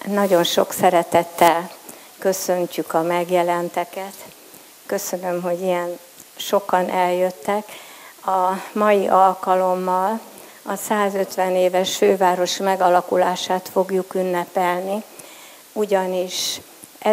Nagyon sok szeretettel köszöntjük a megjelenteket. Köszönöm, hogy ilyen sokan eljöttek. A mai alkalommal a 150 éves főváros megalakulását fogjuk ünnepelni, ugyanis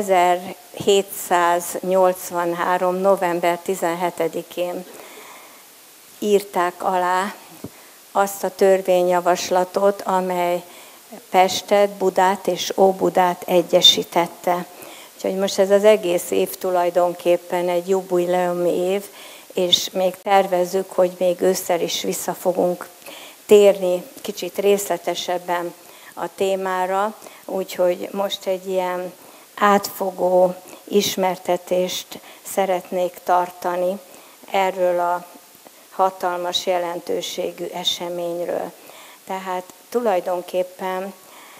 1783. november 17-én írták alá azt a törvényjavaslatot, amely Pestet, Budát és Óbudát egyesítette. Úgyhogy most ez az egész év tulajdonképpen egy jubileumi év, és még tervezzük, hogy még ősszel is vissza fogunk térni kicsit részletesebben a témára, úgyhogy most egy ilyen átfogó ismertetést szeretnék tartani erről a hatalmas jelentőségű eseményről. Tehát tulajdonképpen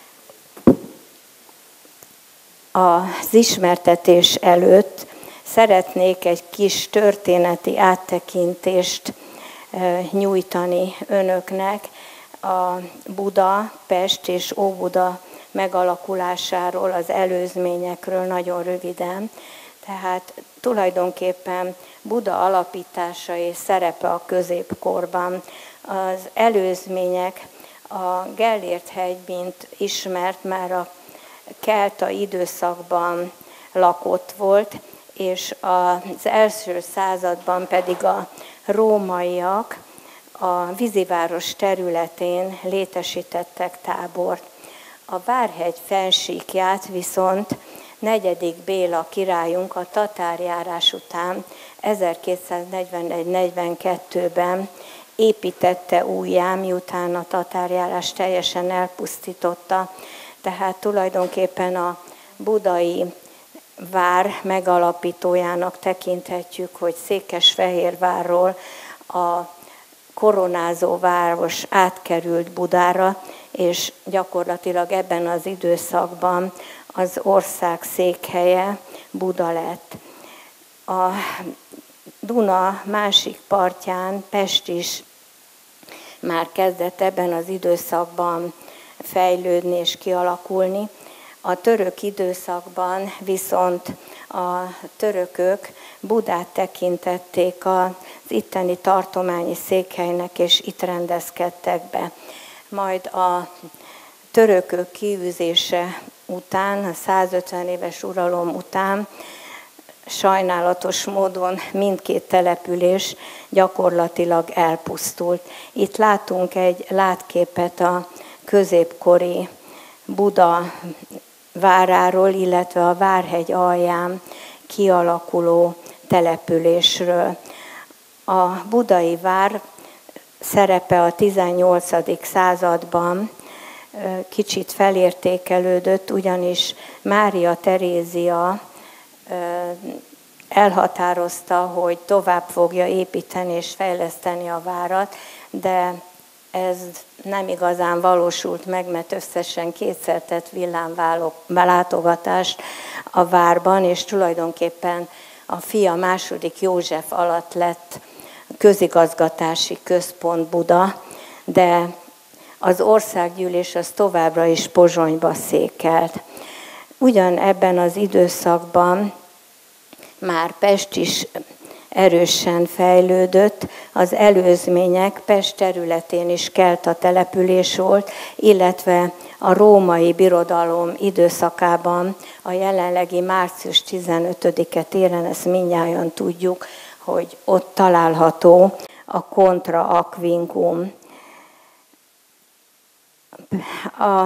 az ismertetés előtt szeretnék egy kis történeti áttekintést nyújtani önöknek a Buda, Pest és Óbuda megalakulásáról, az előzményekről nagyon röviden. Tehát tulajdonképpen Buda alapítása és szerepe a középkorban. Az előzmények, a Gellért-hegy, mint ismert, már a kelta időszakban lakott volt, és az első században pedig a rómaiak a víziváros területén létesítettek tábort. A Várhegy fennsíkját viszont 4. Béla királyunk a tatárjárás után 1241-42-ben építette újjá, miután a tatárjárás teljesen elpusztította. Tehát tulajdonképpen a budai vár megalapítójának tekinthetjük, hogy Székesfehérvárról a koronázó város átkerült Budára, és gyakorlatilag ebben az időszakban az ország székhelye Buda lett. A Duna másik partján Pest is már kezdett ebben az időszakban fejlődni és kialakulni. A török időszakban viszont a törökök Budát tekintették az itteni tartományi székhelynek, és itt rendezkedtek be. Majd a törökök kiűzése után, a 150 éves uralom után sajnálatos módon mindkét település gyakorlatilag elpusztult. Itt látunk egy látképet a középkori Buda váráról, illetve a Várhegy alján kialakuló településről. A budai vár szerepe a 18. században kicsit felértékelődött, ugyanis Mária Terézia elhatározta, hogy tovább fogja építeni és fejleszteni a várat, de ez nem igazán valósult meg, mert összesen 2-szer tett villámlátogatást a várban, és tulajdonképpen a fia második József alatt lett közigazgatási központ Buda, de az országgyűlés az továbbra is Pozsonyba székelt. Ugyan ebben az időszakban már Pest is erősen fejlődött, az előzmények Pest területén is kelta település volt, illetve a római birodalom időszakában a jelenlegi március 15-e téren, ezt mindnyájan tudjuk, hogy ott található a Contra Aquincum. A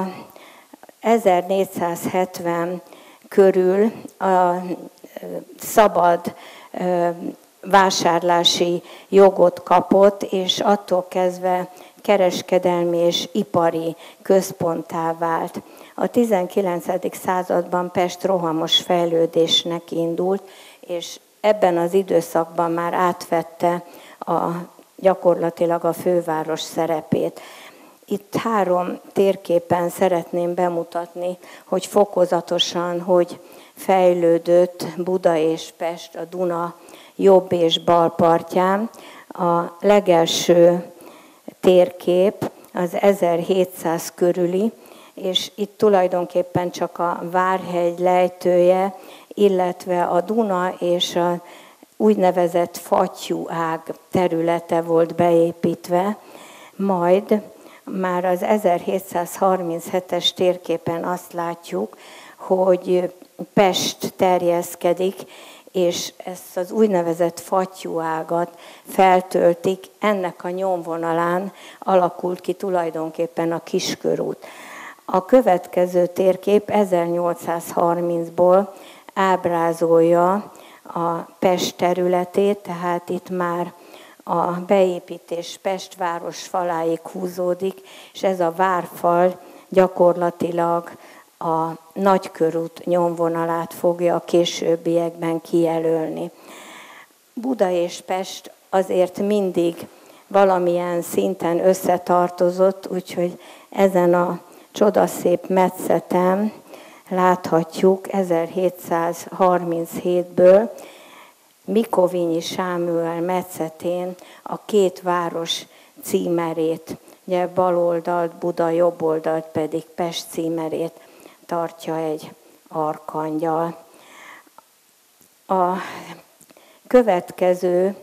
1470 körül a szabad vásárlási jogot kapott, és attól kezdve kereskedelmi és ipari központtá vált. A 19. században Pest rohamos fejlődésnek indult, és ebben az időszakban már átvette gyakorlatilag a főváros szerepét. Itt 3 térképen szeretném bemutatni, hogy fokozatosan, hogy fejlődött Buda és Pest a Duna jobb és bal partján. A legelső térkép az 1700 körüli, és itt tulajdonképpen csak a Várhegy lejtője, illetve a Duna és a úgynevezett fattyúág területe volt beépítve, majd már az 1737-es térképen azt látjuk, hogy Pest terjeszkedik, és ezt az úgynevezett fattyúágat feltöltik, ennek a nyomvonalán alakult ki tulajdonképpen a Kiskörút. A következő térkép 1830-ból ábrázolja a Pest területét, tehát itt már a beépítés Pest város faláig húzódik, és ez a várfal gyakorlatilag a Nagykörút nyomvonalát fogja a későbbiekben kijelölni. Buda és Pest azért mindig valamilyen szinten összetartozott, úgyhogy ezen a csodaszép metszeten láthatjuk 1737-ből Mikovinyi Sámuel metszetén a két város címerét, ugye bal oldalt Buda, jobb oldalt pedig Pest címerét tartja egy arkangyal. A következő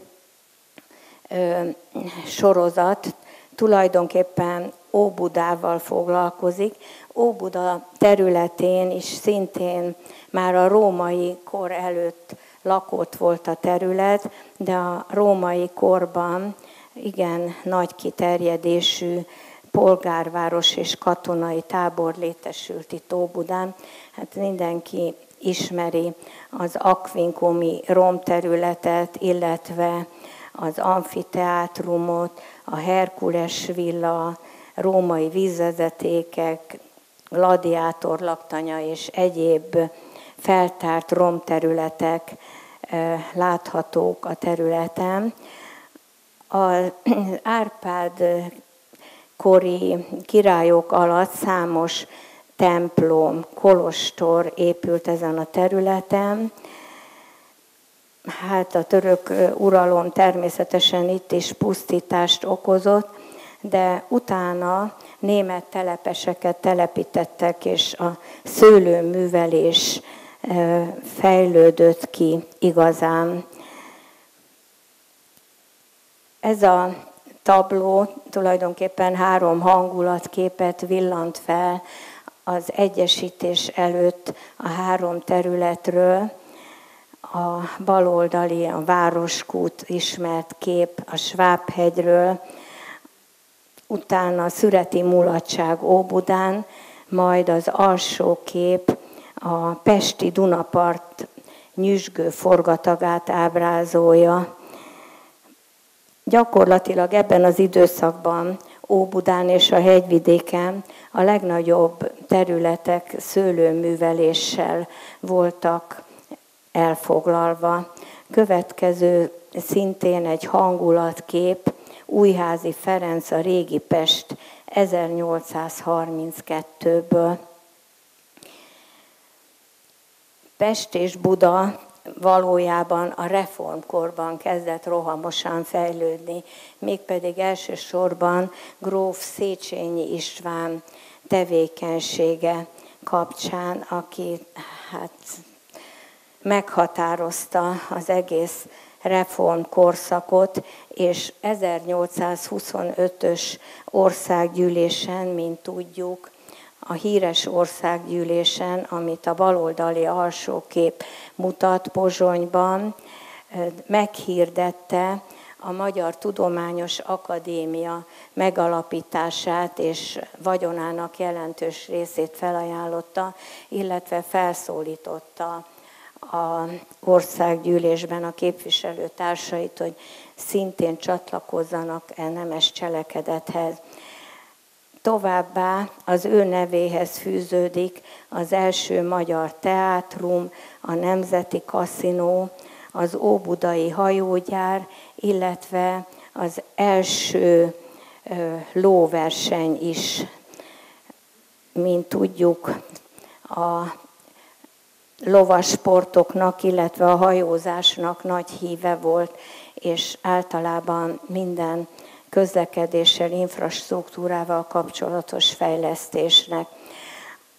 sorozat tulajdonképpen Óbudával foglalkozik. Óbuda területén is szintén már a római kor előtt lakott volt a terület, de a római korban igen nagy kiterjedésű polgárváros és katonai tábor létesült itt Óbudán. Hát mindenki ismeri az Aquincumi romterületet, illetve az amfiteátrumot, a Herkules villa, római vízvezetékek, gladiátor laktanya és egyéb feltárt romterületek láthatók a területen. Az Árpád kori királyok alatt számos templom, kolostor épült ezen a területen. Hát a török uralom természetesen itt is pusztítást okozott, de utána német telepeseket telepítettek, és a szőlőművelés fejlődött ki igazán. Ez a tabló tulajdonképpen 3 hangulatképet villant fel az egyesítés előtt a 3 területről. A baloldali, a Városkút ismert kép a Svábhegyről, utána a szüreti mulatság Óbudán, majd az alsó kép a pesti Dunapart nyüzsgő forgatagát ábrázolja. Gyakorlatilag ebben az időszakban Óbudán és a hegyvidéken a legnagyobb területek szőlőműveléssel voltak elfoglalva. Következő szintén egy hangulatkép, Újházi Ferenc, a régi Pest 1832-ből. Pest és Buda valójában a reformkorban kezdett rohamosan fejlődni, mégpedig elsősorban gróf Széchenyi István tevékenysége kapcsán, aki meghatározta az egész reformkorszakot, és 1825-ös országgyűlésen, mint tudjuk, a híres országgyűlésen, amit a baloldali alsó kép mutat Pozsonyban, meghirdette a Magyar Tudományos Akadémia megalapítását, és vagyonának jelentős részét felajánlotta, illetve felszólította az országgyűlésben a képviselőtársait, hogy szintén csatlakozzanak nemes cselekedethez. Továbbá az ő nevéhez fűződik az első magyar teátrum, a Nemzeti Kaszinó, az óbudai hajógyár, illetve az első lóverseny is. Mint tudjuk, a lovasportoknak, illetve a hajózásnak nagy híve volt, és általában minden közlekedéssel, infrastruktúrával kapcsolatos fejlesztésnek.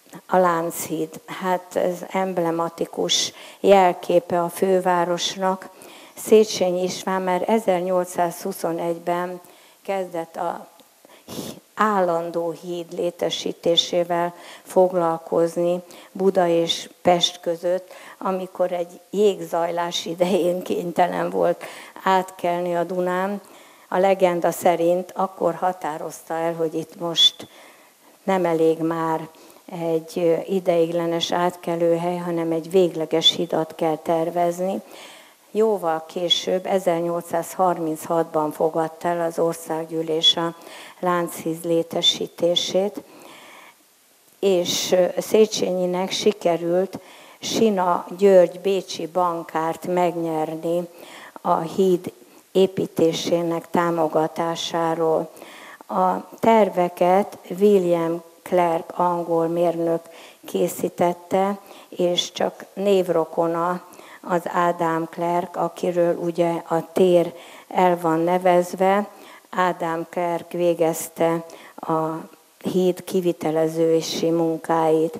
a Lánchíd, hát ez emblematikus jelképe a fővárosnak. Széchenyi István már 1821-ben kezdett a állandó híd létesítésével foglalkozni Buda és Pest között, amikor egy jégzajlás idején kénytelen volt átkelni a Dunán. A legenda szerint akkor határozta el, hogy itt most nem elég már egy ideiglenes átkelőhely, hanem egy végleges hidat kell tervezni. Jóval később, 1836-ban fogadta el az országgyűlés a Lánchíd létesítését, és Széchenyinek sikerült Sina György bécsi bankárt megnyerni a híd építésének támogatásáról. A terveket William Clark angol mérnök készítette, és csak névrokona az Ádám Clark, akiről ugye a tér el van nevezve. Ádám Clark végezte a híd kivitelezési munkáit.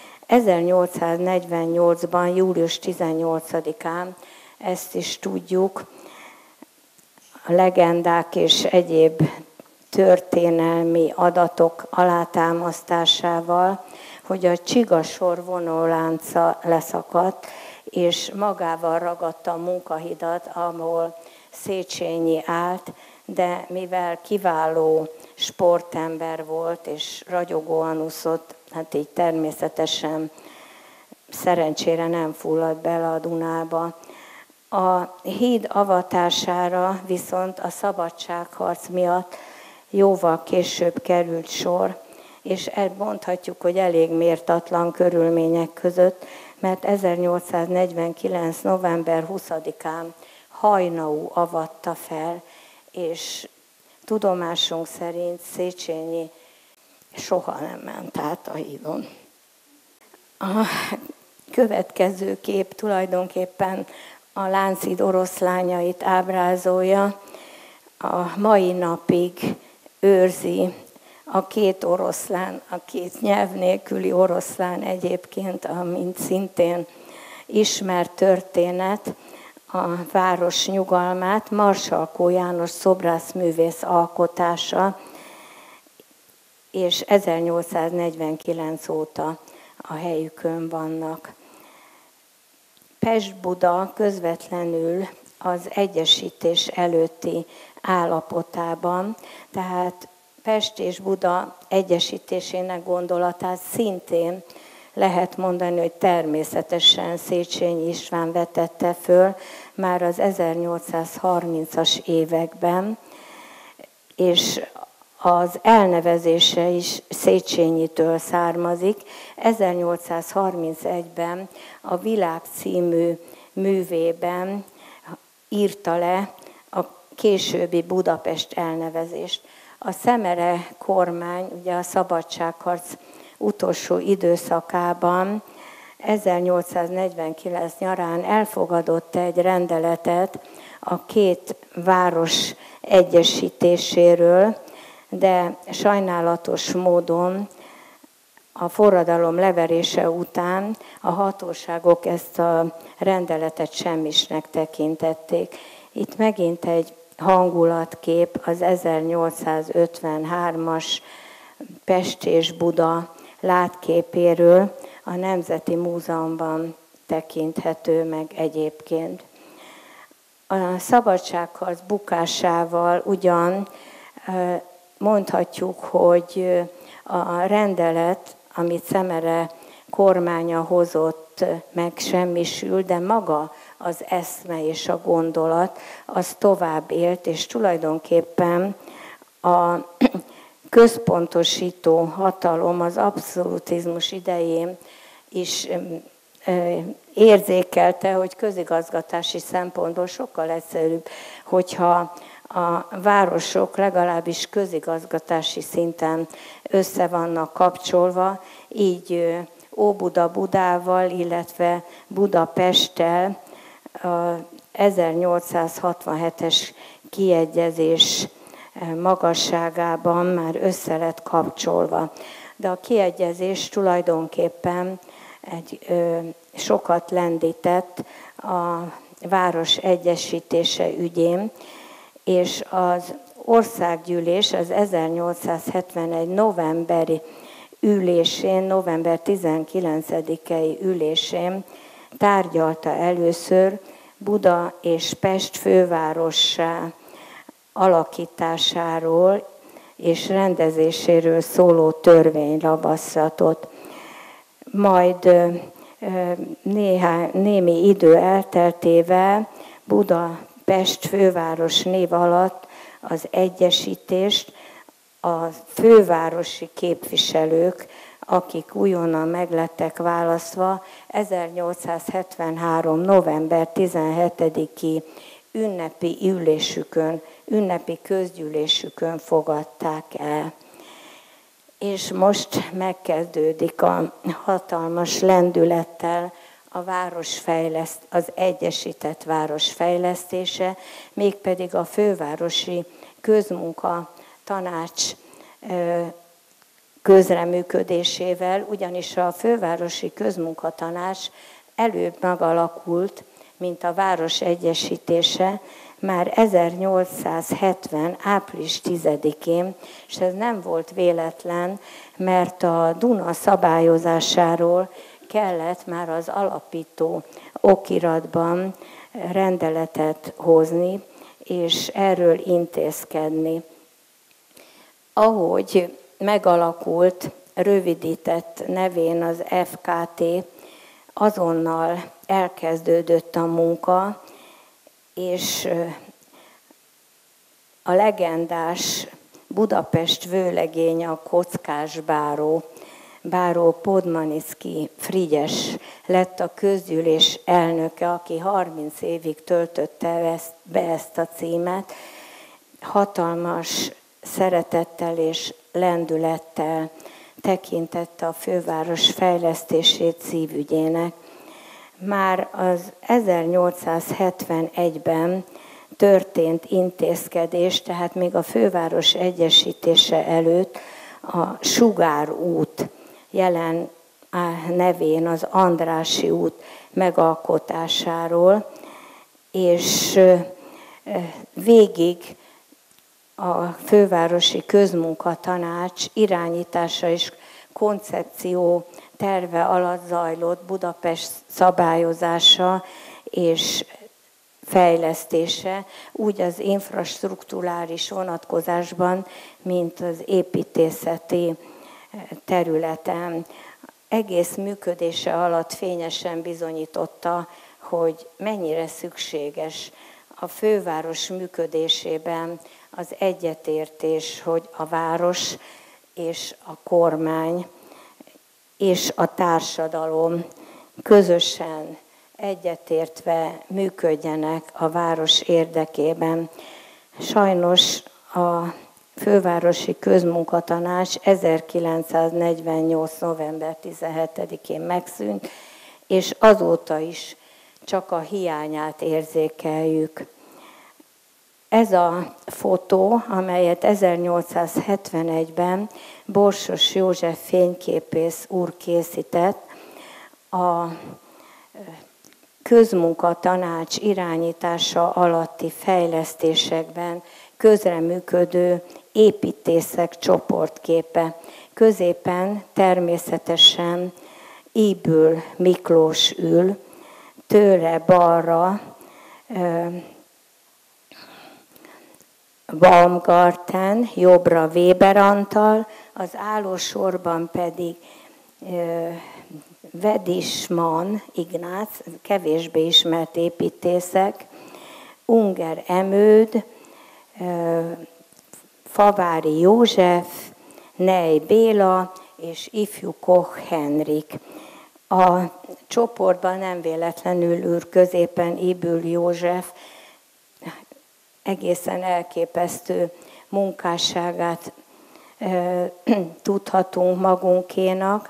1848-ban, július 18-án, ezt is tudjuk, a legendák és egyéb történelmi adatok alátámasztásával, hogy a Csigasor vonólánca leszakadt, és magával ragadta a munkahidat, ahol Széchenyi állt, de mivel kiváló sportember volt, és ragyogóan úszott, hát így természetesen szerencsére nem fulladt bele a Dunába. A híd avatására viszont a szabadságharc miatt jóval később került sor, és mondhatjuk, hogy elég méltatlan körülmények között, mert 1849. november 20-án Hajnau avatta fel, és tudomásunk szerint Széchenyi soha nem ment át a hídon. A következő kép tulajdonképpen a Lánchíd oroszlányait ábrázolja. A mai napig őrzi a két oroszlán, a két nyelv nélküli oroszlán egyébként, amint szintén ismert történet, a város nyugalmát, Marsalkó János szobrászművész alkotása, és 1849 óta a helyükön vannak. Pest-Buda közvetlenül az egyesítés előtti állapotában, tehát Pest és Buda egyesítésének gondolatát szintén lehet mondani, hogy természetesen Széchenyi István vetette föl már az 1830-as években, és az elnevezése is Széchenyitől származik. 1831-ben a Világ című művében írta le a későbbi Budapest elnevezést. A Szemere kormány, ugye a szabadságharc utolsó időszakában 1849 nyarán elfogadott egy rendeletet a két város egyesítéséről, de sajnálatos módon a forradalom leverése után a hatóságok ezt a rendeletet semmisnek tekintették. Itt megint egy hangulatkép az 1853-as Pest és Buda látképéről, a Nemzeti Múzeumban tekinthető meg egyébként. A szabadságharc bukásával ugyan mondhatjuk, hogy a rendelet, amit Szemere kormánya hozott, megsemmisül, de maga az eszme és a gondolat, az tovább élt, és tulajdonképpen a központosító hatalom az abszolutizmus idején is érzékelte, hogy közigazgatási szempontból sokkal egyszerűbb, hogyha a városok legalábbis közigazgatási szinten össze vannak kapcsolva, így Óbuda Budával, illetve Budapesttel 1867-es kiegyezés magasságában már össze lett kapcsolva. de a kiegyezés tulajdonképpen sokat lendített a város egyesítése ügyén, és az országgyűlés az 1871 novemberi ülésén, november 19-i ülésén tárgyalta először Buda és Pest fővárossá alakításáról és rendezéséről szóló törvényjavaslatot. Majd némi idő elteltével Buda-Pest főváros név alatt az egyesítést a fővárosi képviselők, akik újonnan meglettek választva, 1873. november 17-i ünnepi ülésükön, ünnepi közgyűlésükön fogadták el. És most megkezdődik a hatalmas lendülettel az egyesített város fejlesztése, mégpedig a fővárosi közmunkatanács közreműködésével, ugyanis a fővárosi közmunkatanács előbb megalakult, mint a város egyesítése, már 1870. április 10-én, és ez nem volt véletlen, mert a Duna szabályozásáról kellett már az alapító okiratban rendeletet hozni, és erről intézkedni. Ahogy megalakult, rövidített nevén az FKT, azonnal elkezdődött a munka, és a legendás Budapest vőlegénye, a kockás báró Podmaniszky Frigyes lett a közgyűlés elnöke, aki 30 évig töltötte be ezt a címet. Hatalmas szeretettel és lendülettel tekintette a főváros fejlesztését szívügyének. Már az 1871-ben történt intézkedés, tehát még a főváros egyesítése előtt a Sugár út, jelen nevén az Andrássy út megalkotásáról, és végig a fővárosi közmunkatanács irányítása és koncepció terve alatt zajlott Budapest szabályozása és fejlesztése, úgy az infrastrukturális vonatkozásban, mint az építészeti területen. Egész működése alatt fényesen bizonyította, hogy mennyire szükséges a főváros működésében az egyetértés, hogy a város és a kormány és a társadalom közösen egyetértve működjenek a város érdekében. Sajnos a fővárosi közmunkatanács 1948. november 17-én megszűnt, és azóta is csak a hiányát érzékeljük. Ez a fotó, amelyet 1871-ben Borsos József fényképész úr készített, a közmunkatanács irányítása alatti fejlesztésekben közreműködő építészek csoportképe. Középen természetesen Ybl Miklós ül, tőle balra Baumgarten, jobbra Weber Antal, az állósorban pedig Wedisman Ignác, kevésbé ismert építészek, Unger Emőd, Favári József, Nej Béla és ifjú Koch Henrik. A csoportban nem véletlenül ül középen Ybl József, egészen elképesztő munkásságát tudhatunk magunkénak.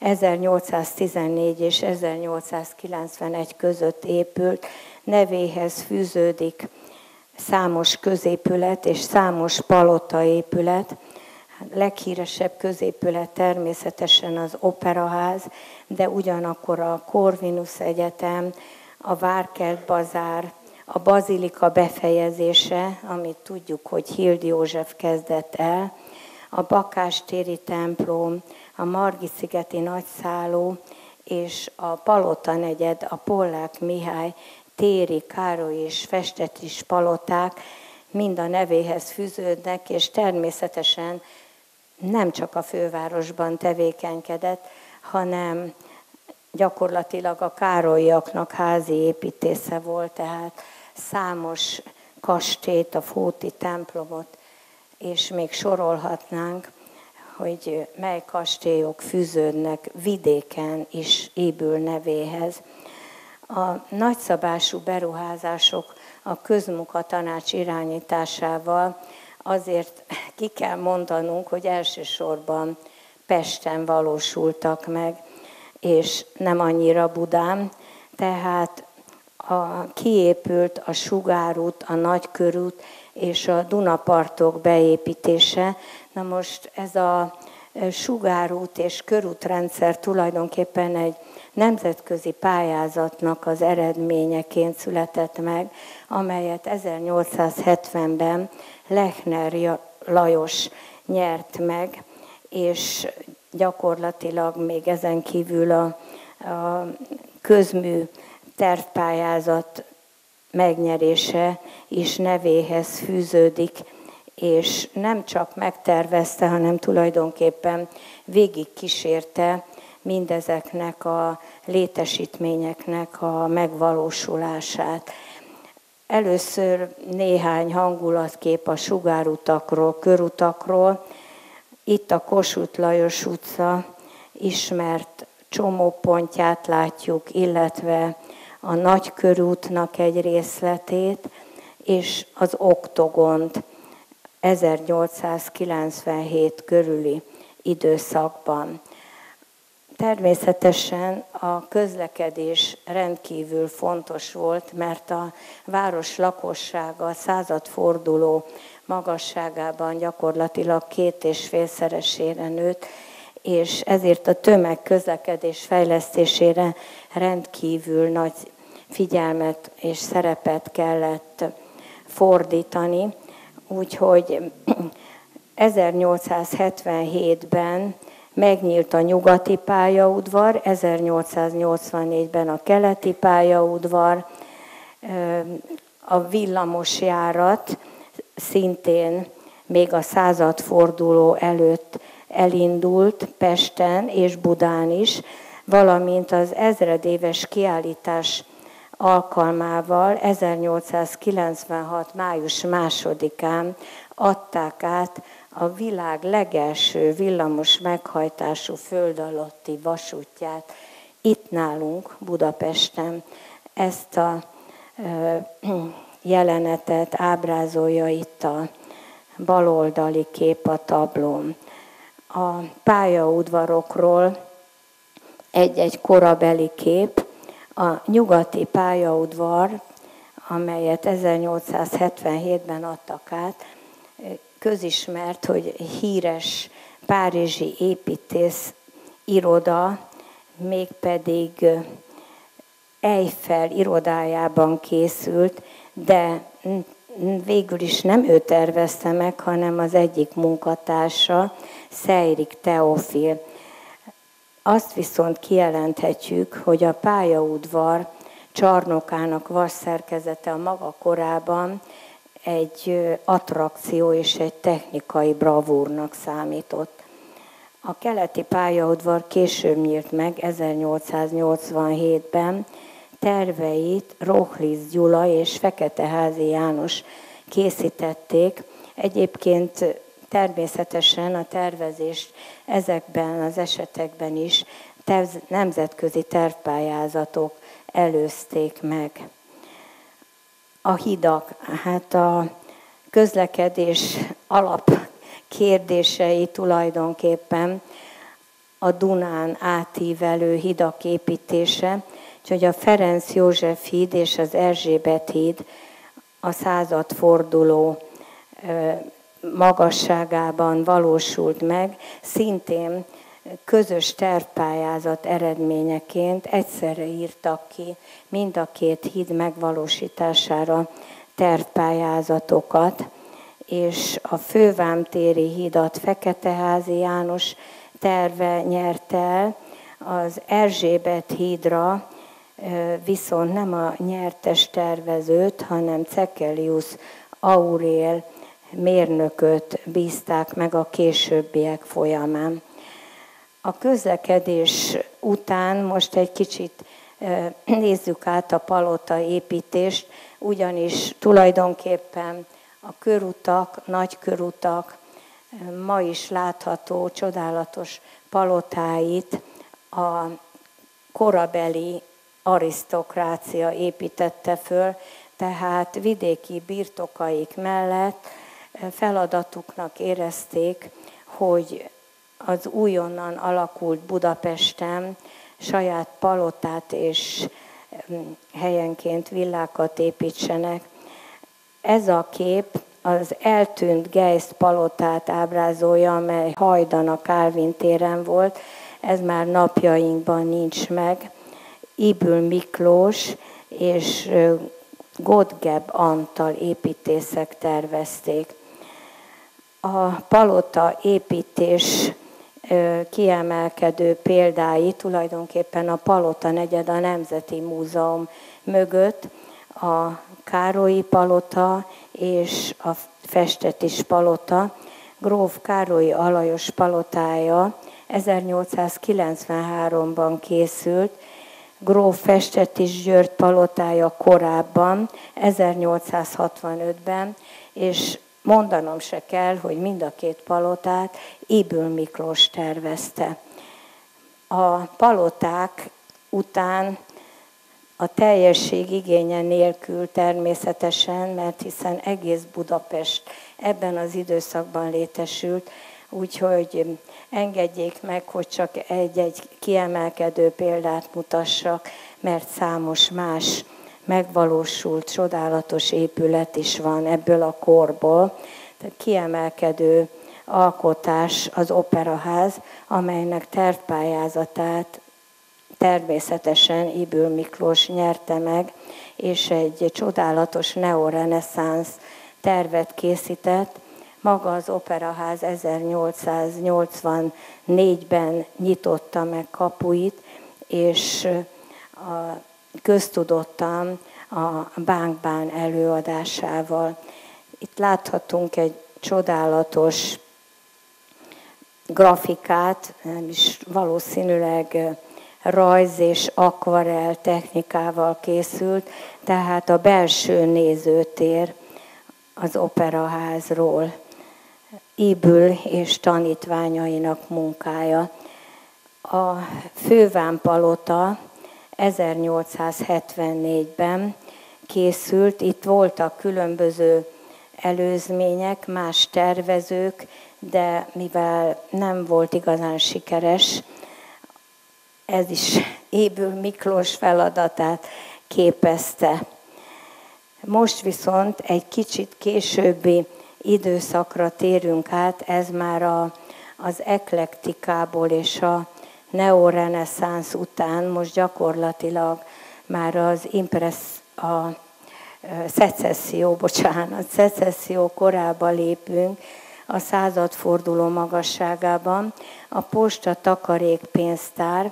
1814 és 1891 között épült, nevéhez fűződik számos középület és számos palotaépület. leghíresebb középület természetesen az Operaház, de ugyanakkor a Corvinus Egyetem, a Várkert Bazár, a Bazilika befejezése, amit tudjuk, hogy Hild József kezdett el, a Bakástéri templom, a Margit-szigeti nagyszálló és a Palota negyed, a Pollák Mihály, Téri, Károly és Festetics paloták mind a nevéhez fűződnek, és természetesen nem csak a fővárosban tevékenykedett, hanem gyakorlatilag a Károlyiaknak házi építésze volt, tehát számos kastélyt, a Fóti templomot, és még sorolhatnánk, hogy mely kastélyok fűződnek vidéken is Ybül nevéhez. A nagyszabású beruházások a közmunkatanács irányításával azért ki kell mondanunk, hogy elsősorban Pesten valósultak meg, és nem annyira Budán. Tehát kiépült a Sugárút, a Nagykörút és a Dunapartok beépítése. Na most ez a Sugárút és körútrendszer tulajdonképpen egy nemzetközi pályázatnak az eredményeként született meg, amelyet 1870-ben Lechner Lajos nyert meg, és gyakorlatilag még ezen kívül a közmű tervpályázat megnyerése is nevéhez fűződik, és nem csak megtervezte, hanem tulajdonképpen végigkísérte mindezeknek a létesítményeknek a megvalósulását. Először néhány hangulatkép a sugárutakról, körutakról. Itt a Kossuth Lajos utca ismert csomópontját látjuk, illetve a Nagykörútnak egy részletét, és az Oktogont 1897 körüli időszakban. Természetesen a közlekedés rendkívül fontos volt, mert a város lakossága századforduló magasságában gyakorlatilag 2,5-szeresére nőtt, és ezért a tömegközlekedés fejlesztésére rendkívül nagy figyelmet és szerepet kellett fordítani. Úgyhogy 1877-ben megnyílt a nyugati pályaudvar, 1884-ben a keleti pályaudvar, a villamosjárat szintén még a századforduló előtt elindult Pesten és Budán is, valamint az ezredéves kiállítás alkalmával 1896. május 2-án adták át a világ legelső villamos meghajtású föld alatti vasútját itt nálunk Budapesten. Ezt a jelenetet ábrázolja itt a baloldali kép a tablón. A pályaudvarokról egy-egy korabeli kép. A nyugati pályaudvar, amelyet 1877-ben adtak át, közismert, hogy híres párizsi építész iroda, mégpedig Eiffel irodájában készült, de végül is nem ő tervezte meg, hanem az egyik munkatársa, Szeirik Teofil. Azt viszont kijelenthetjük, hogy a pályaudvar csarnokának vasszerkezete a maga korában egy attrakció és egy technikai bravúrnak számított. A keleti pályaudvar később nyílt meg 1887-ben, terveit Rochlis Gyula és Feketeházi János készítették. Egyébként természetesen a tervezést ezekben az esetekben is nemzetközi tervpályázatok előzték meg. A hidak, hát a közlekedés alapkérdései tulajdonképpen a Dunán átívelő hidak építése, úgyhogy a Ferenc József híd és az Erzsébet híd a századforduló magasságában valósult meg, szintén közös tervpályázat eredményeként egyszerre írtak ki mind a két híd megvalósítására tervpályázatokat, és a Fővámtéri hídat Feketeházi János terve nyerte el, az Erzsébet hídra viszont nem a nyertes tervezőt, hanem Cekelius Aurél mérnököt bízták meg a későbbiek folyamán. A közlekedés után most egy kicsit nézzük át a palota építést, ugyanis tulajdonképpen a körutak, nagy körutak, ma is látható csodálatos palotáit a korabeli arisztokrácia építette föl, tehát vidéki birtokaik mellett feladatuknak érezték, hogy az újonnan alakult Budapesten saját palotát és helyenként villákat építsenek. Ez a kép az eltűnt Geist palotát ábrázolja, amely hajdan a Kálvin téren volt, ez már napjainkban nincs meg. Ybül Miklós és Gottgeb Antal építészek tervezték. A palota építés kiemelkedő példái tulajdonképpen a Palota negyed a Nemzeti Múzeum mögött, a Károlyi palota és a Festetis palota. Gróf Károlyi Alajos palotája 1893-ban készült, gróf Festetis György palotája korábban, 1865-ben, és mondanom se kell, hogy mind a két palotát Ybül Miklós tervezte. A paloták után a teljesség igénye nélkül természetesen, mert hiszen egész Budapest ebben az időszakban létesült, úgyhogy engedjék meg, hogy csak egy-egy kiemelkedő példát mutassak, mert számos más megvalósult, csodálatos épület is van ebből a korból. Tehát kiemelkedő alkotás az Operaház, amelynek tervpályázatát természetesen Ybül Miklós nyerte meg, és egy csodálatos neoreneszánsz tervet készített. Maga az Operaház 1884-ben nyitotta meg kapuit, és köztudottan a Bánkbán előadásával. Itt láthatunk egy csodálatos grafikát, nem is valószínűleg rajz és akvarell technikával készült, tehát a belső nézőtér az Operaházról. Ybül és tanítványainak munkája. A Fővámpalota 1874-ben készült, itt voltak különböző előzmények, más tervezők, de mivel nem volt igazán sikeres, ez is Ybül Miklós feladatát képezte. Most viszont egy kicsit későbbi időszakra térünk át, ez már az eklektikából és a neoreneszánsz után, most gyakorlatilag már az szecesszió korába lépünk, a századforduló magasságában. A posta takarékpénztár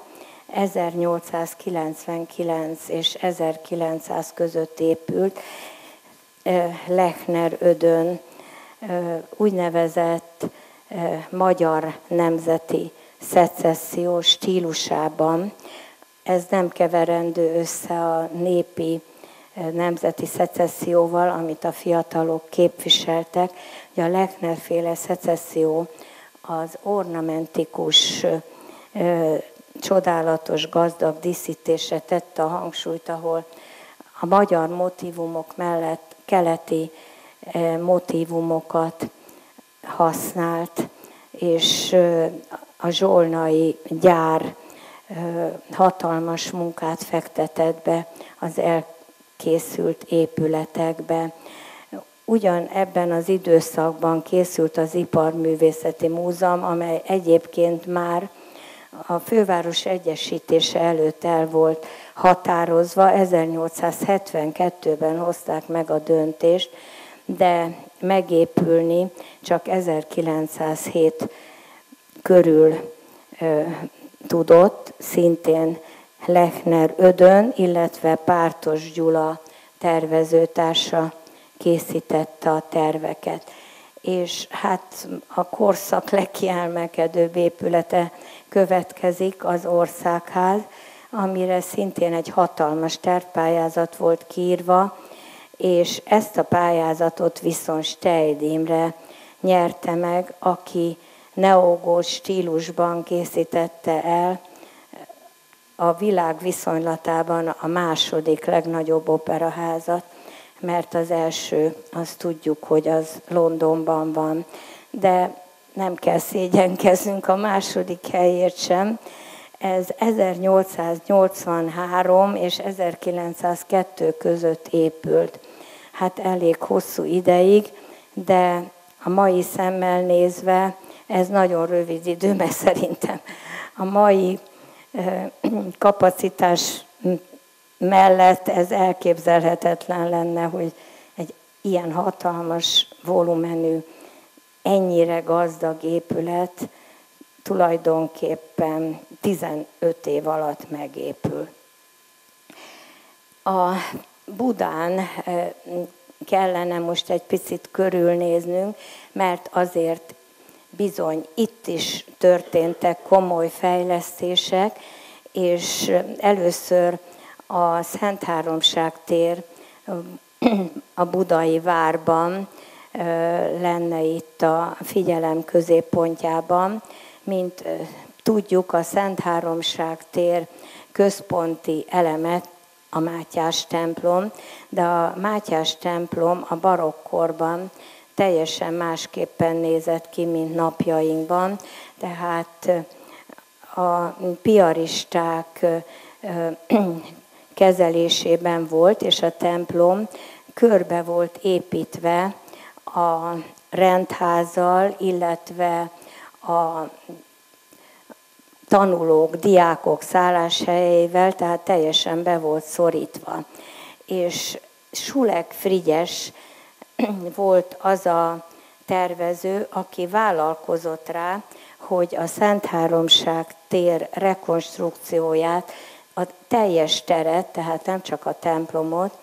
1899 és 1900 között épült, Lechner Ödön úgynevezett magyar nemzeti szecesszió stílusában. Ez nem keverendő össze a népi nemzeti szecesszióval, amit a fiatalok képviseltek. Ugye a Lechner-féle szecesszió az ornamentikus, csodálatos, gazdag díszítésre tette a hangsúlyt, ahol a magyar motívumok mellett keleti motívumokat használt, és a zsolnai gyár hatalmas munkát fektetett be az elkészült épületekbe. ugyan ebben az időszakban készült az Iparművészeti Múzeum, amely egyébként már a főváros egyesítése előtt el volt határozva, 1872-ben hozták meg a döntést, de megépülni csak 1907 körül tudott, szintén Lechner Ödön, illetve Pártos Gyula tervezőtársa készítette a terveket. És hát a korszak legkiemelkedőbb épülete következik, az Országház, amire szintén egy hatalmas tervpályázat volt kiírva, és ezt a pályázatot viszont Steyd Imre nyerte meg, aki neogót stílusban készítette el, a világ viszonylatában a második legnagyobb operaházat, mert az első, azt tudjuk, hogy az Londonban van, de nem kell szégyenkeznünk a második helyért sem. Ez 1883 és 1902 között épült. Hát elég hosszú ideig, de a mai szemmel nézve ez nagyon rövid idő, mert szerintem a mai kapacitás mellett ez elképzelhetetlen lenne, hogy egy ilyen hatalmas volumenű, ennyire gazdag épület tulajdonképpen 15 év alatt megépül. A Budán kellene most egy picit körülnéznünk, mert azért bizony itt is történtek komoly fejlesztések, és először a Szentháromság tér a budai várban lenne itt a figyelem középpontjában. Mint tudjuk, a Szentháromság tér központi elemet a Mátyás templom, de a Mátyás templom a barokkorban teljesen másképpen nézett ki, mint napjainkban. Tehát a piaristák kezelésében volt, és a templom körbe volt építve a rendházzal, illetve a tanulók, diákok szálláshelyeivel, tehát teljesen be volt szorítva. És Sulek Frigyes volt az a tervező, aki vállalkozott rá, hogy a Szentháromság tér rekonstrukcióját, a teljes teret, tehát nem csak a templomot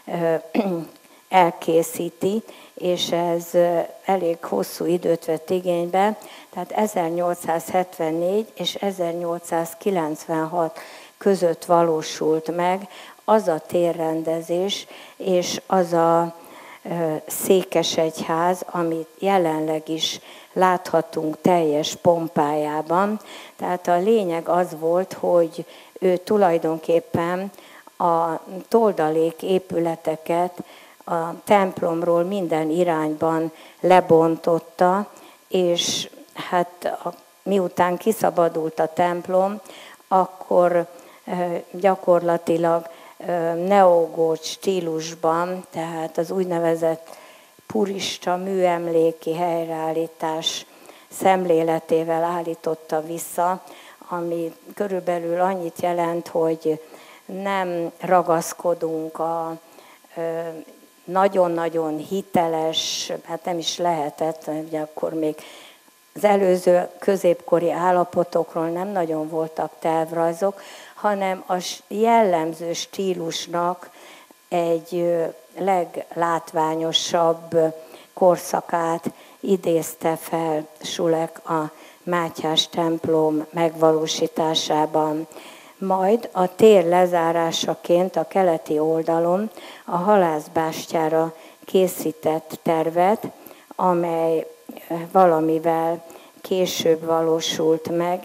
elkészíti, és ez elég hosszú időt vett igénybe, tehát 1874 és 1896 között valósult meg az a térrendezés és az a székesegyház, amit jelenleg is láthatunk teljes pompájában. Tehát a lényeg az volt, hogy ő tulajdonképpen a toldalék épületeket a templomról minden irányban lebontotta, és hát miután kiszabadult a templom, akkor gyakorlatilag neogót stílusban, tehát az úgynevezett purista műemléki helyreállítás szemléletével állította vissza, ami körülbelül annyit jelent, hogy nem ragaszkodunk a nagyon-nagyon hiteles, hát nem is lehetett, ugye akkor még az előző középkori állapotokról nem nagyon voltak tervrajzok, hanem a jellemző stílusnak egy leglátványosabb korszakát idézte fel Sulek a Mátyás templom megvalósításában. Majd a tér lezárásaként a keleti oldalon a halászbástyára készített tervet, amely valamivel később valósult meg,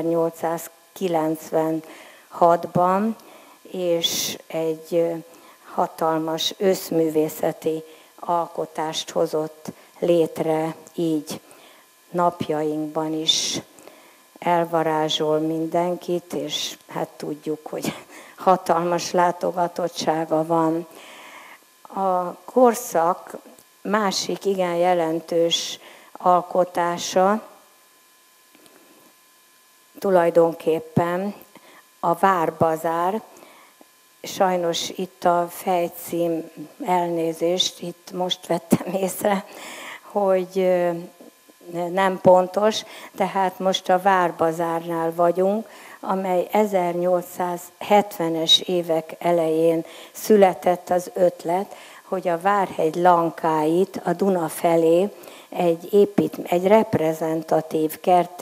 1896-ban, és egy hatalmas összművészeti alkotást hozott létre, így napjainkban is elvarázsol mindenkit, és hát tudjuk, hogy hatalmas látogatottsága van. A korszak másik igen jelentős alkotása tulajdonképpen a Várbazár. Sajnos itt a fejcím, elnézést, itt most vettem észre, hogy nem pontos, tehát most a Várbazárnál vagyunk, amely 1870-es évek elején született az ötlet, hogy a Várhegy lankáit a Duna felé egy reprezentatív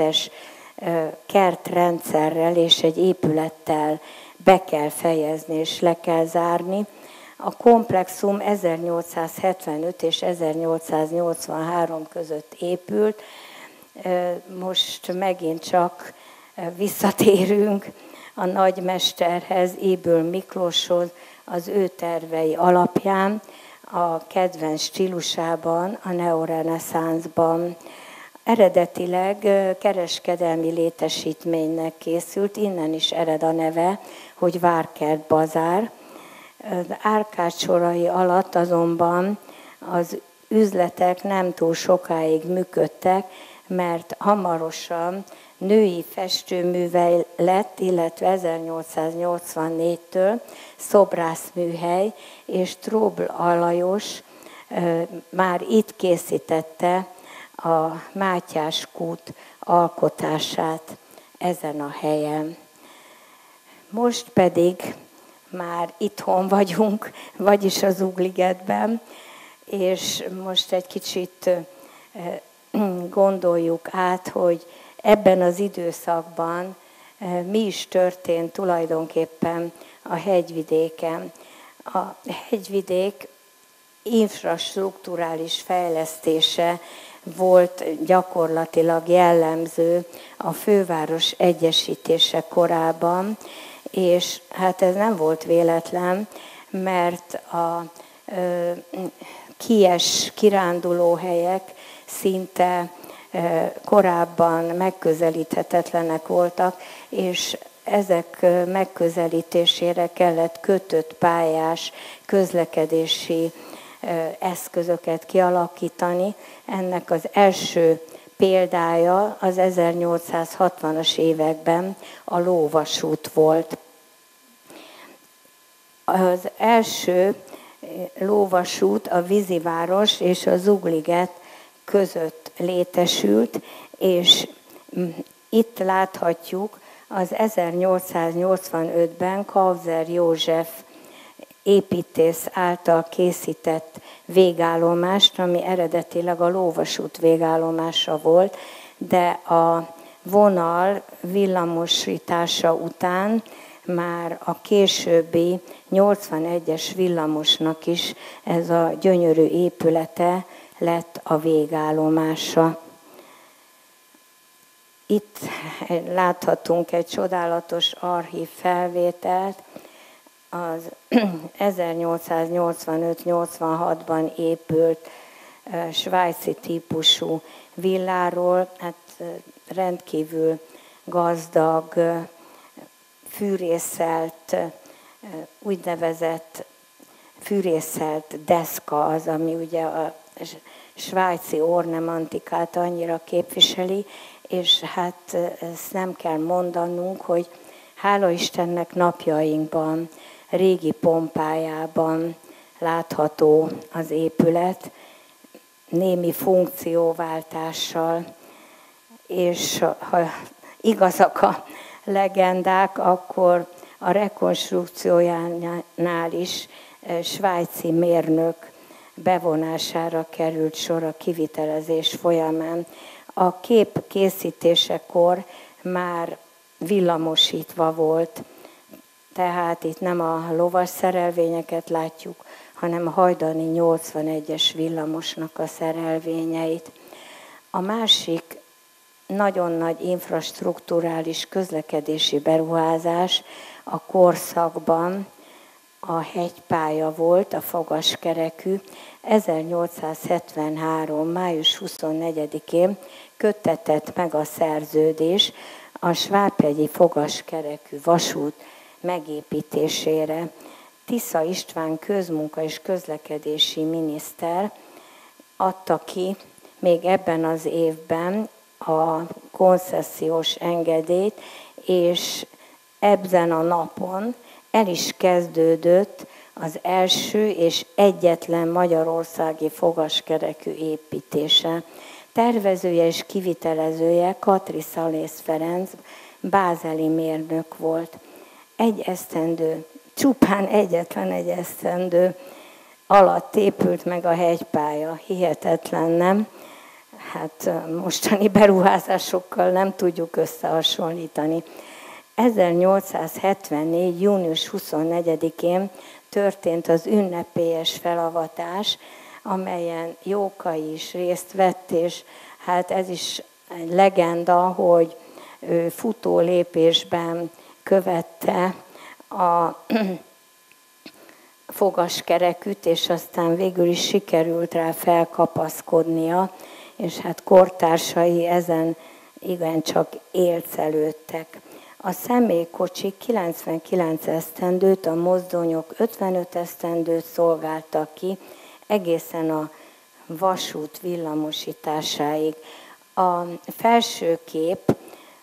kertrendszerrel és egy épülettel be kell fejezni és le kell zárni. A komplexum 1875 és 1883 között épült. Most megint csak visszatérünk a nagymesterhez, Ybl Miklóshoz, az ő tervei alapján, a kedvenc stílusában, a neoreneszánszban. Eredetileg kereskedelmi létesítménynek készült, innen is ered a neve, hogy Várkert Bazár. Az Árkád sorai alatt azonban az üzletek nem túl sokáig működtek, mert hamarosan női festőművely lett, illetve 1884-től szobrászműhely, és Tróbl Alajos már itt készítette a Mátyás kút alkotását ezen a helyen. Most pedig már itthon vagyunk, vagyis az Ugligetben, és most egy kicsit gondoljuk át, hogy ebben az időszakban mi is történt tulajdonképpen a hegyvidéken. A hegyvidék infrastrukturális fejlesztése volt gyakorlatilag jellemző a főváros egyesítése korában, és hát ez nem volt véletlen, mert a kirándulóhelyek szinte korábban megközelíthetetlenek voltak, és ezek megközelítésére kellett kötött pályás közlekedési eszközöket kialakítani. Ennek az első példája az 1860-as években a lóvasút volt. Az első lóvasút a Víziváros és a Zugliget között létesült, és itt láthatjuk az 1885-ben Kauser József építész által készített végállomást, ami eredetileg a lóvasút végállomása volt, de a vonal villamosítása után már a későbbi 81-es villamosnak is ez a gyönyörű épülete lett a végállomása. Itt láthatunk egy csodálatos archív felvételt, az 1885-86-ban épült svájci típusú villáról, hát rendkívül gazdag, fűrészelt, úgynevezett fűrészelt deszka az, ami ugye a svájci ornamentikát annyira képviseli, és hát ezt nem kell mondanunk, hogy hála Istennek napjainkban, régi pompájában látható az épület, némi funkcióváltással, és ha igazak a legendák, akkor a rekonstrukciójánál is svájci mérnök bevonására került sor a kivitelezés folyamán. A kép készítésekor már villamosítva volt, tehát itt nem a lovas szerelvényeket látjuk, hanem a hajdani 81-es villamosnak a szerelvényeit. A másik nagyon nagy infrastrukturális közlekedési beruházás a korszakban a hegypálya volt, a fogaskerekű. 1873. május 24-én köttetett meg a szerződés a svábhegyi fogaskerekű vasút megépítésére. Tisza István közmunka és közlekedési miniszter adta ki még ebben az évben a koncesziós engedélyt, és ebben a napon el is kezdődött az első és egyetlen magyarországi fogaskerekű építése. Tervezője és kivitelezője Katri Szalész Ferenc, bázeli mérnök volt. Csupán egyetlen egy esztendő alatt épült meg a hegypálya. Hihetetlen, nem? Hát mostani beruházásokkal nem tudjuk összehasonlítani. 1874. június 24-én történt az ünnepélyes felavatás, amelyen Jókai is részt vett, és hát ez is egy legenda, hogy ő futó lépésben követte a fogaskerekűt, és aztán végül is sikerült rá felkapaszkodnia, és hát kortársai ezen igencsak élcelődtek. A személykocsik 99 esztendőt, a mozdonyok 55 esztendőt szolgáltak ki, egészen a vasút villamosításáig. A felső kép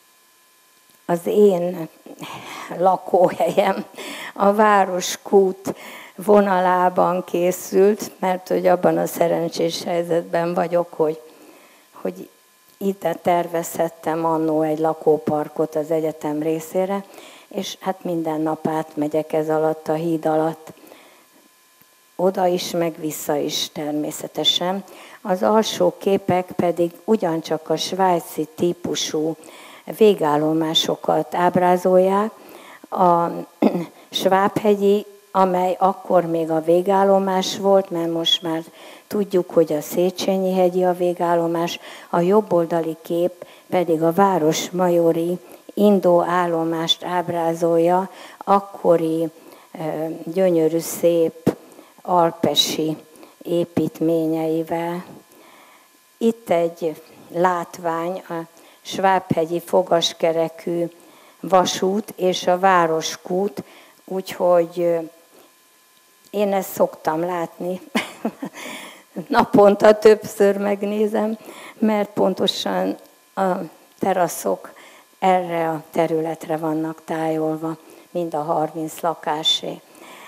az én lakóhelyem a Városkút vonalában készült, mert hogy abban a szerencsés helyzetben vagyok, hogy itt tervezhettem annó egy lakóparkot az egyetem részére, és hát minden nap átmegyek ez alatt a híd alatt. Oda is, meg vissza is természetesen. Az alsó képek pedig ugyancsak a svájci típusú végállomásokat ábrázolják. A Svábhegyi, amely akkor még a végállomás volt, mert most már tudjuk, hogy a Széchenyi-hegyi a végállomás, a jobboldali kép pedig a Városmajori Indó állomást ábrázolja, akkori gyönyörű, szép alpesi építményeivel. Itt egy látvány, a Svábhegyi fogaskerekű vasút és a Városkút, úgyhogy én ezt szoktam látni. Naponta többször megnézem, mert pontosan a teraszok erre a területre vannak tájolva, mind a 30 lakásé.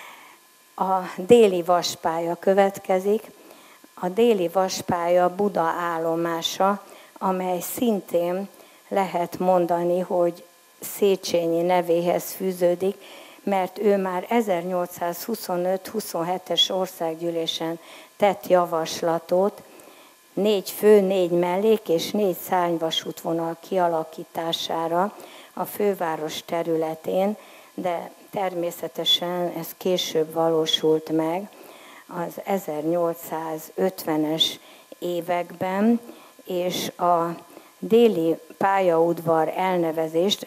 A déli vaspálya következik. A déli vaspálya Buda állomása, amely szintén lehet mondani, hogy Széchenyi nevéhez fűződik, mert ő már 1825-27-es országgyűlésen tett javaslatot 4 fő, 4 mellék és 4 szárnyvasútvonal kialakítására a főváros területén, de természetesen ez később valósult meg az 1850-es években, és a déli pályaudvar elnevezést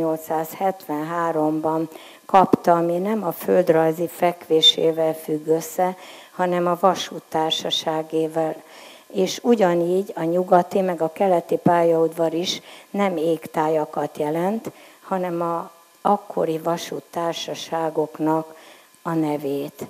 1873-ban kapta, ami nem a földrajzi fekvésével függ össze, hanem a vasúttársaságével. És ugyanígy a nyugati, meg a keleti pályaudvar is nem égtájakat jelent, hanem a akkori vasúttársaságoknak a nevét.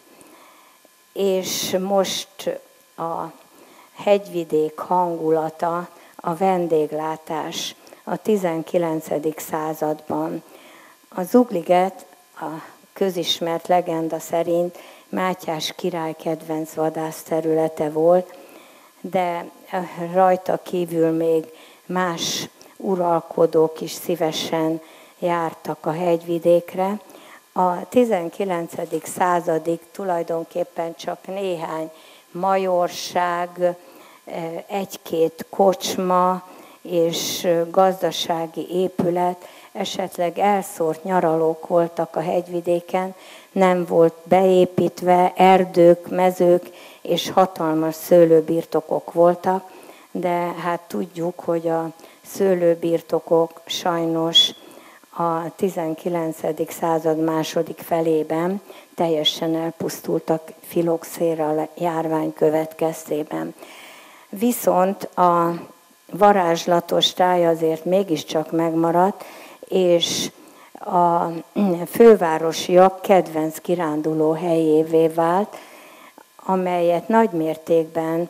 És most a hegyvidék hangulata, a vendéglátás a 19. században. A Zugliget a közismert legenda szerint Mátyás király kedvenc vadászterülete volt, de rajta kívül még más uralkodók is szívesen jártak a hegyvidékre. A 19. századig tulajdonképpen csak néhány majorság, egy-két kocsma és gazdasági épület, esetleg elszórt nyaralók voltak a hegyvidéken, nem volt beépítve, erdők, mezők és hatalmas szőlőbirtokok voltak, de hát tudjuk, hogy a szőlőbirtokok sajnos a 19. század második felében teljesen elpusztultak filoxéra járvány következtében. Viszont a varázslatos táj azért mégiscsak megmaradt, és a fővárosiak kedvenc kiránduló helyévé vált, amelyet nagymértékben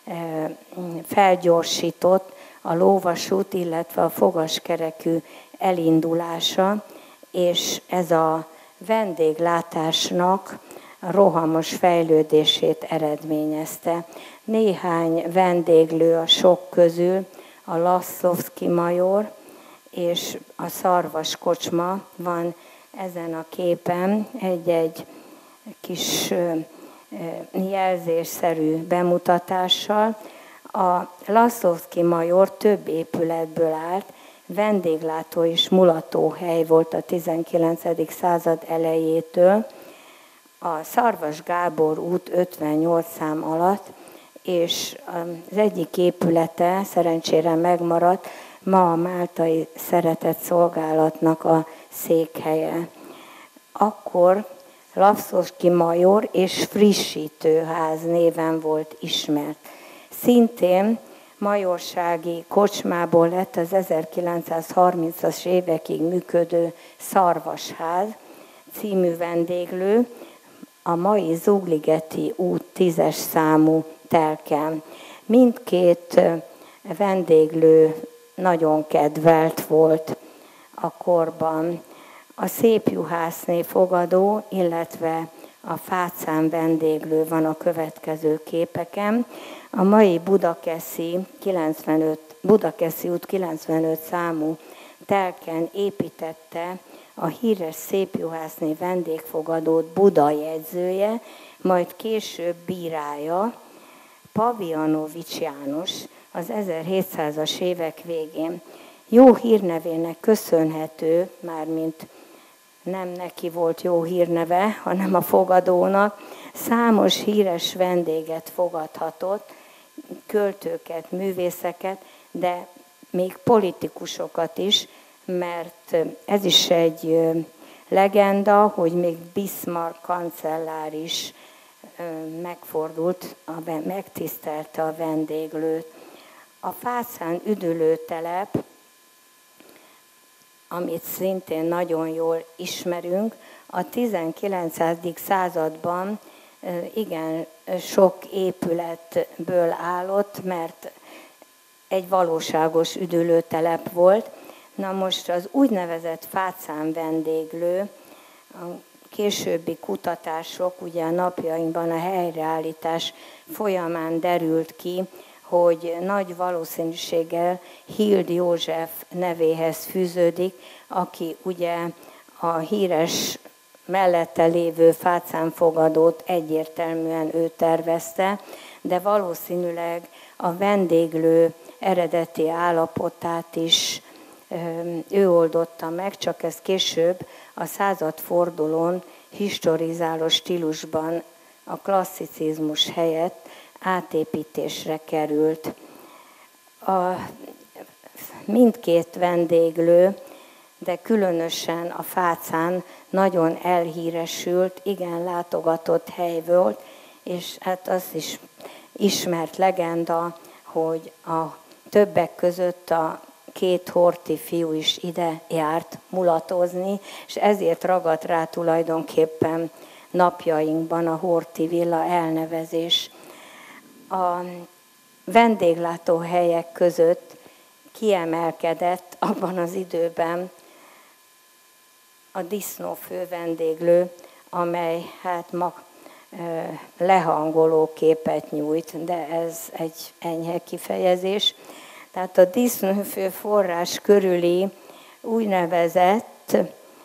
felgyorsított a lóvasút, illetve a fogaskerekű elindulása, és ez a vendéglátásnak rohamos fejlődését eredményezte. Néhány vendéglő a sok közül, a Laszlovszky major és a Szarvas kocsma van ezen a képen, egy kis jelzésszerű bemutatással. A Laszlovszky major több épületből állt, vendéglátó és mulatóhely volt a 19. század elejétől, a Szarvas Gábor út 58 szám alatt, és az egyik épülete szerencsére megmaradt, ma a Máltai Szeretett Szolgálatnak a székhelye. Akkor Laszlovszky major és frissítőház néven volt ismert. Szintén majorsági kocsmából lett az 1930-as évekig működő Szarvasház című vendéglő, a mai Zugligeti út 10-es számú telken. Mindkét vendéglő nagyon kedvelt volt a korban. A Szépjuhászné fogadó, illetve a Fácán vendéglő van a következő képeken. A mai Budakeszi út 95 számú telken építette a híres Szépjuhászné vendégfogadót Buda jegyzője, majd később bírája, Pavianovics János az 1700-as évek végén. Jó hírnevének köszönhető, mármint nem neki volt jó hírneve, hanem a fogadónak, számos híres vendéget fogadhatott, költőket, művészeket, de még politikusokat is, mert ez is egy legenda, hogy még Bismarck kancellár is megfordult, megtisztelte a vendéglőt. A Fácán üdülőtelep, amit szintén nagyon jól ismerünk, a 19. században igen sok épületből állott, mert egy valóságos üdülőtelep volt. Na most az úgynevezett Fácán vendéglő, a későbbi kutatások, ugye a napjainkban a helyreállítás folyamán derült ki, hogy nagy valószínűséggel Hild József nevéhez fűződik, aki ugye a híres mellette lévő Fácán fogadót egyértelműen ő tervezte, de valószínűleg a vendéglő eredeti állapotát is ő oldotta meg, csak ez később a századfordulón historizáló stílusban a klasszicizmus helyett átépítésre került. Mindkét vendéglő, de különösen a Fácán nagyon elhíresült, igen látogatott hely volt, és hát az is ismert legenda, hogy a többek között a két Horthy fiú is ide járt mulatozni, és ezért ragadt rá tulajdonképpen napjainkban a Horthy villa elnevezés. A vendéglátóhelyek között kiemelkedett abban az időben a disznófő vendéglő, amely hát ma lehangoló képet nyújt, de ez egy enyhe kifejezés. Tehát a disznófő forrás körüli úgynevezett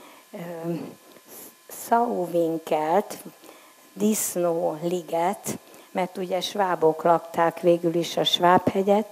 Sauwinkelt, disznóliget, mert ugye svábok lakták végül is a Svábhegyet,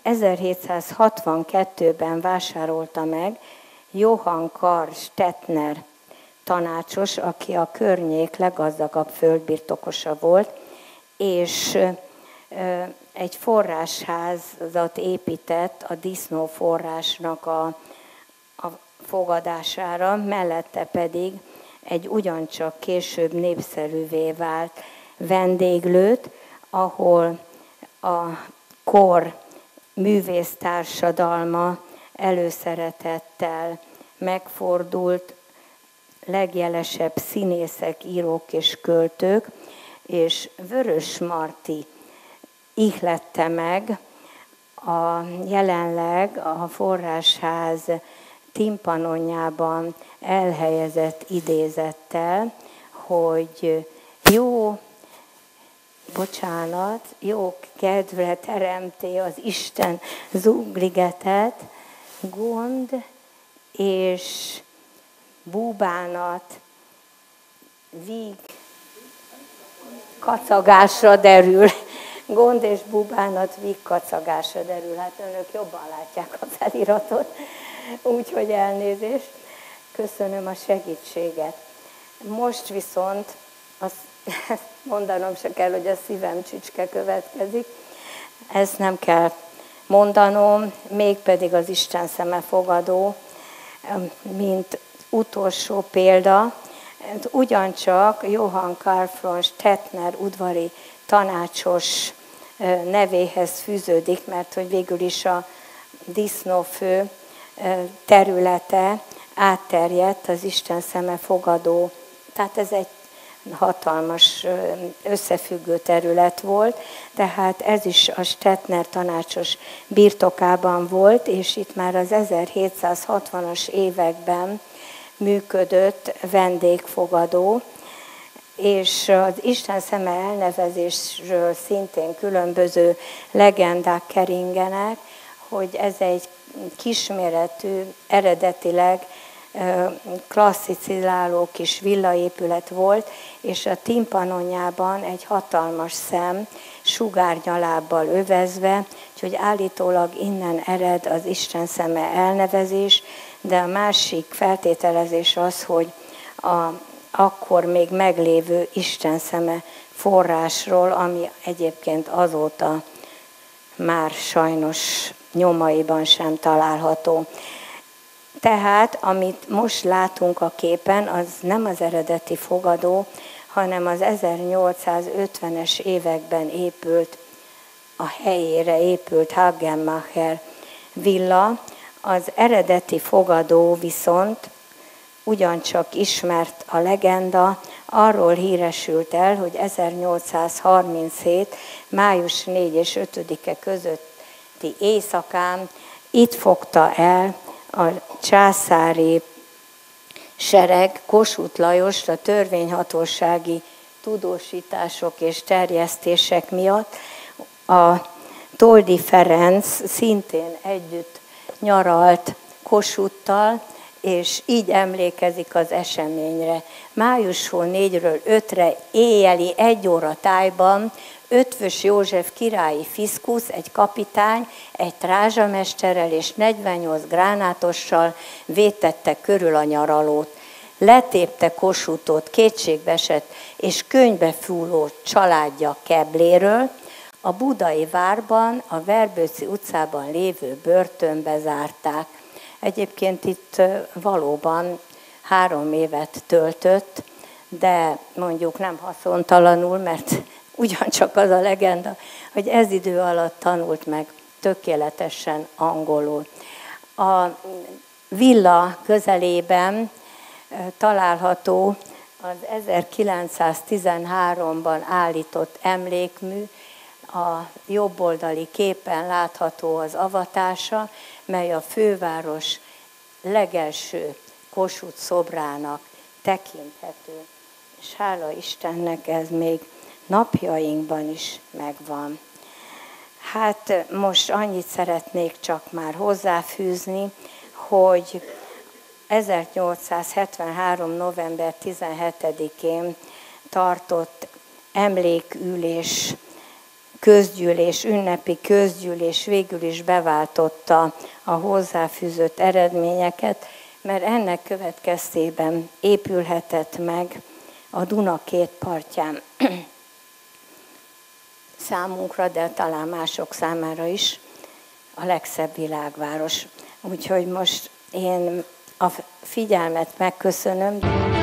1762-ben vásárolta meg Johann Karl Stettner tanácsos, aki a környék leggazdagabb földbirtokosa volt, és egy forrásházat épített a disznóforrásnak a fogadására, mellette pedig egy ugyancsak később népszerűvé vált vendéglőt, ahol a kor művésztársadalma előszeretettel megfordult, legjelesebb színészek, írók és költők, és Vörösmarty ihlette meg a jelenleg a Forrásház timpanonjában elhelyezett idézettel, hogy jó kedvre teremti az Isten Zugligetet, gond és búbánat víg kacagásra derül. Gond és búbánat víg kacagásra derül. Hát önök jobban látják a feliratot, úgyhogy elnézést. Köszönöm a segítséget. Most viszont, azt mondanom se kell, hogy a szívem csücske következik. Ezt nem kell mondanom, mégpedig az Isten szeme fogadó, mint utolsó példa. Ugyancsak Johann Karl von Stettner udvari tanácsos nevéhez fűződik, mert hogy végül is a disznófő területe átterjedt az Isten szeme fogadó. Tehát ez egy hatalmas összefüggő terület volt, tehát ez is a Stettner tanácsos birtokában volt, és itt már az 1760-as években működött vendégfogadó, és az Isten szeme elnevezésről szintén különböző legendák keringenek, hogy ez egy kisméretű, eredetileg klasszicizáló kis villaépület volt, és a timpanonjában egy hatalmas szem, sugárnyalábbal övezve, úgyhogy állítólag innen ered az Isten szeme elnevezés, de a másik feltételezés az, hogy akkor még meglévő Isten szeme forrásról, ami egyébként azóta már sajnos nyomaiban sem található. Tehát, amit most látunk a képen, az nem az eredeti fogadó, hanem az 1850-es években épült, a helyére épült Hagenmacher villa. Az eredeti fogadó viszont ugyancsak ismert a legenda, arról híresült el, hogy 1837. május 4 és 5-e közötti éjszakán itt fogta el a császári sereg Kossuth Lajost a törvényhatósági tudósítások és terjesztések miatt. A Toldy Ferenc szintén együtt nyaralt Kossuthtal, és így emlékezik az eseményre. Májusról 4-ről 5-re éjjeli 1 óra tájban Ötvös József királyi fiszkusz, egy kapitány, egy trázsamesterrel és 48 gránátossal vétette körül a nyaralót. Letépte Kossuthot kétségbeesett és könnybe fúló családja kebléről, a budai várban, a Verbőci utcában lévő börtönbe zárták. Egyébként itt valóban 3 évet töltött, de mondjuk nem haszontalanul, mert ugyancsak az a legenda, hogy ez idő alatt tanult meg tökéletesen angolul. A villa közelében található az 1913-ban állított emlékmű, a jobboldali képen látható az avatása, mely a főváros legelső Kossuth szobrának tekinthető. És hála Istennek ez még napjainkban is megvan. Hát most annyit szeretnék csak már hozzáfűzni, hogy 1873. november 17-én tartott emlékülés, közgyűlés, ünnepi közgyűlés végül is beváltotta a hozzáfűzött eredményeket, mert ennek következtében épülhetett meg a Duna két partján számunkra, de talán mások számára is a legszebb világváros. Úgyhogy most én a figyelmet megköszönöm.